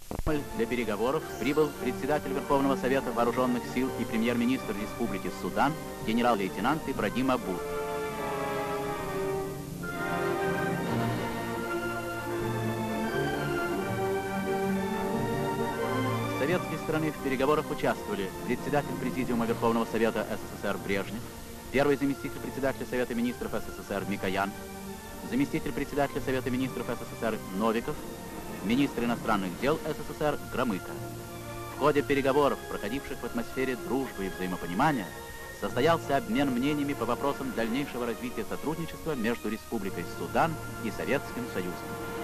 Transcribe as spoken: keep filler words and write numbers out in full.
Для переговоров прибыл председатель Верховного Совета Вооруженных сил и премьер-министр Республики Судан генерал-лейтенант Ибрагим Абуд. С советской стороны в переговорах участвовали председатель Президиума Верховного Совета СССР Брежнев, первый заместитель председателя Совета министров СССР Микоян, заместитель председателя Совета министров СССР Новиков, министр иностранных дел СССР Громыко. В ходе переговоров, проходивших в атмосфере дружбы и взаимопонимания, состоялся обмен мнениями по вопросам дальнейшего развития сотрудничества между Республикой Судан и Советским Союзом.